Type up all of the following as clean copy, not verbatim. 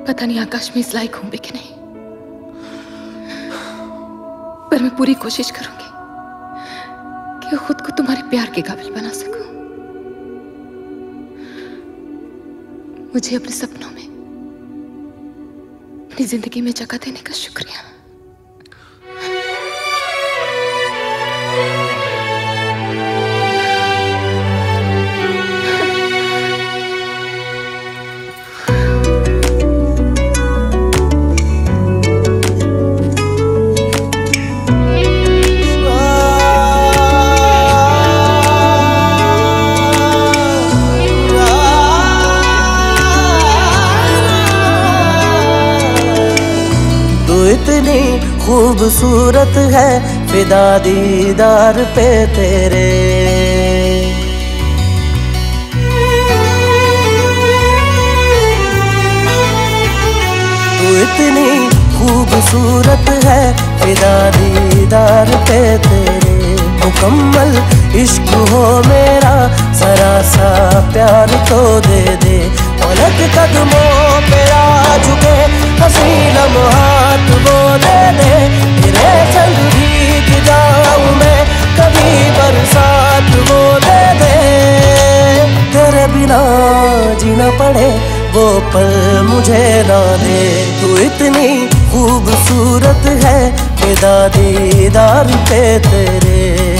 पता नहीं आकाश में इस लायक होंगे कि नहीं, पर मैं पूरी कोशिश करूंगी कि खुद को तुम्हारे प्यार के काबिल बना सकूं। मुझे अपने सपनों में, अपनी जिंदगी में जगह देने का शुक्रिया। इतनी खूबसूरत है फिदा दीदार पे तेरे, तू इतनी खूबसूरत है फिदा दीदार पे तेरे। मुकम्मल इश्क हो मेरा जरा सा प्यार तो दे दे, पलक कदमों पे आ झुके हंसी लम्हात वो दे दे। तेरे संग भीग जाऊं मैं कभी बरसात वो दे दे, तेरे बिना जीना पड़े वो पल मुझे ना दे। तू इतनी खूबसूरत है फिदा दीदार पे तेरे।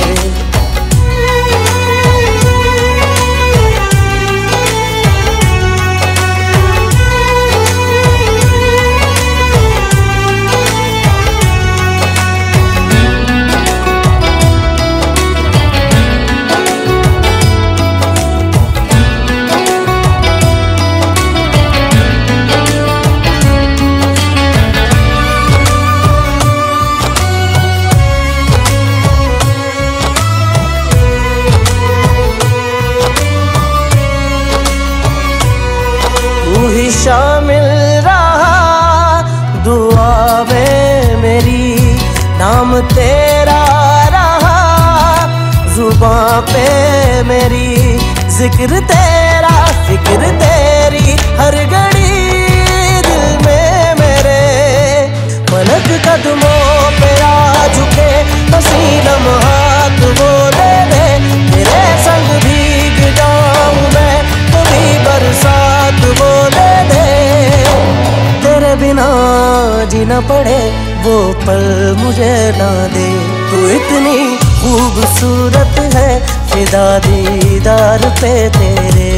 शामिल रहा दुआ में मेरी, नाम तेरा रहा जुबां पे मेरी, जिक्र तेरा फिक्र तेरी हर घड़ी दिल में मेरे। पलक कदमों पे आ झुके हंसी लम्हात वो दे दे, तेरे संग भीग जाऊं मैं कभी बरसात वो दे दे। तेरे बिना जीना पड़े वो पल मुझे ना दे। तू इतनी खूबसूरत है फिदा दीदार पे तेरे।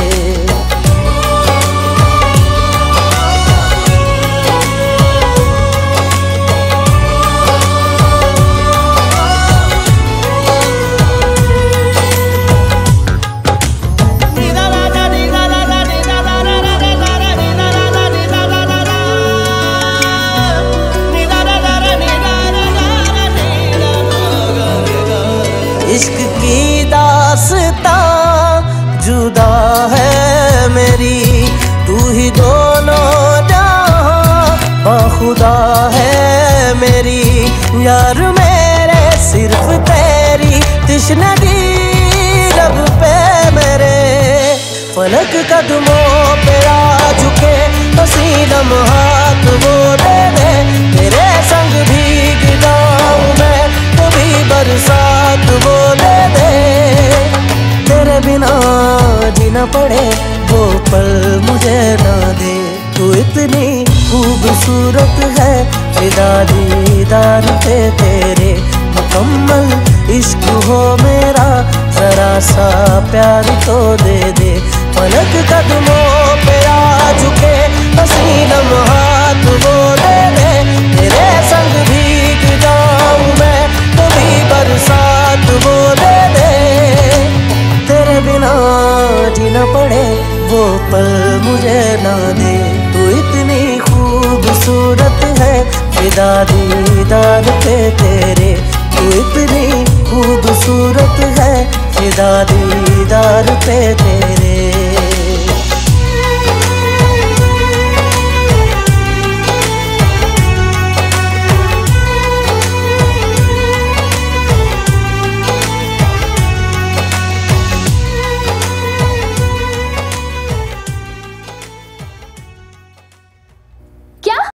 इश्क की दास्तां जुदा है मेरी, तू ही दोनों जहां बाखुदा है मेरी। यार मेरे सिर्फ तेरी तिश्नगी लब पे मेरे। फलक कदमों पे आ झुके हंसी लम्हात वो दे दे, तेरे संग भीग जाऊं मैं कभी बरसात वो दे दे। तेरे बिना जीना पड़े वो पल मुझे ना दे। तू इतनी खूबसूरत है फिदा दीदार पे तेरे। मुकम्मल इश्क हो मेरा जरा सा प्यार तो दे दे। पलक कदमों पे आ झुके हंसी लम्हात वो दे दे, तेरे संग भीग जाऊं मैं कभी बरसात वो दे दे। तेरे बिना जीना पड़े वो पल मुझे ना दे। तू इतनी खूबसूरत है फिदा दीदार पे तेरे। तू इतनी खूबसूरत है फिदा दीदार पे तेरे।